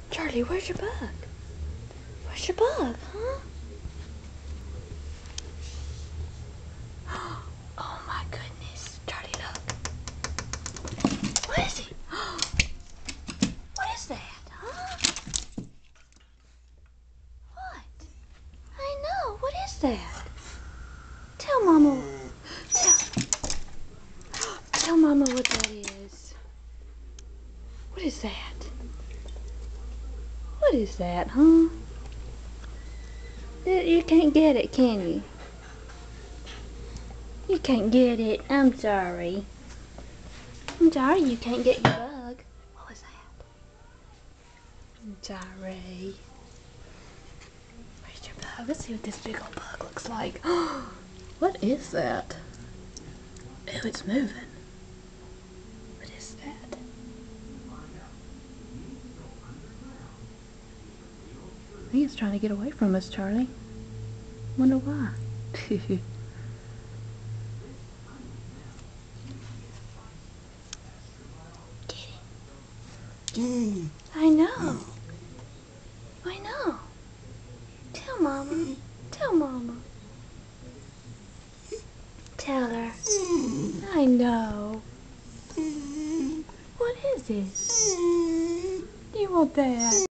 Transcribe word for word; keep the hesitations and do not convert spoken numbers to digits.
Charlie, where's your bug? Where's your bug, huh? Oh my goodness. Charlie, look. What is it? What is that, huh? What? I know. What is that? Tell Mama. Tell, tell Mama what that is. What is that? What is that, huh? You can't get it, can you? You can't get it. I'm sorry. I'm sorry you can't get your bug. What was that? I'm sorry. Where's your bug? Let's see what this big old bug looks like. What is that? Oh, it's moving. What is that? I think it's trying to get away from us, Charlie. Wonder why. Get it. I know. I know. Tell Mama. Tell Mama. Tell her. I know. What is it? You want that?